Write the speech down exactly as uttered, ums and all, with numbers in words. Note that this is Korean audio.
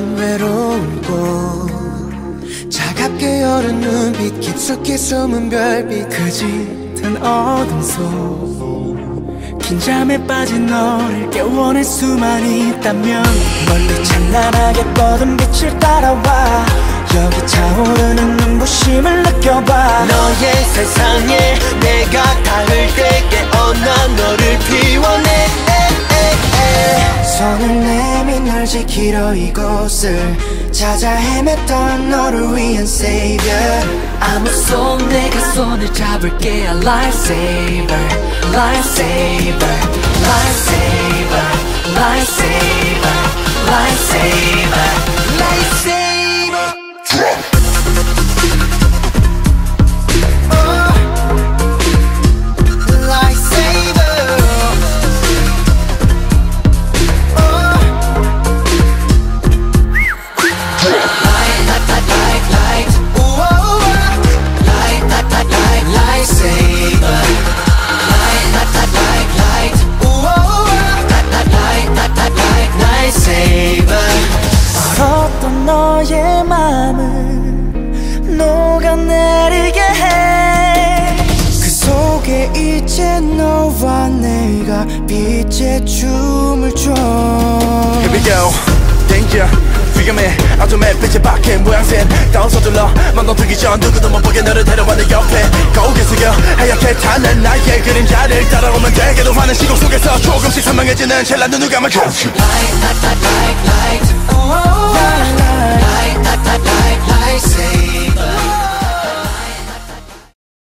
난 외로운 곳 차갑게 여른 눈빛 깊숙이 숨은 별빛 그 짙은 어둠 속 긴 잠에 빠진 너를 깨워낼 수만 있다면 멀리 찬란하게 뻗은 빛을 따라와 여기 차오르는 눈부심을 느껴봐 너의 세상에 내가 닿을 때 깨어나 너를 피워내 손을 내민 널 지키러 이곳을 찾아 헤맸던 너를 위한 savior 아무 손 내가 손을 잡을게 Lightsaber Lightsaber Lightsaber Lightsaber Lightsaber Lightsaber 얼었던 너의 맘을 녹아내리게 해 그 속에 이제 너와 내가 빛의 춤을 춰 Here we go, danger 위험해 어둠에 빛이 박힌 모양새 다운 서둘러 맘너들기 전 누구도 못 보게 너를 데려와 내 옆에 거울에 숙여 하얗게 타는 나의 그림자를 따라오면 되게도 많은 시공 속에서 조금씩 선명해지는 찰나 눈을 감아 Light, light, light, light, light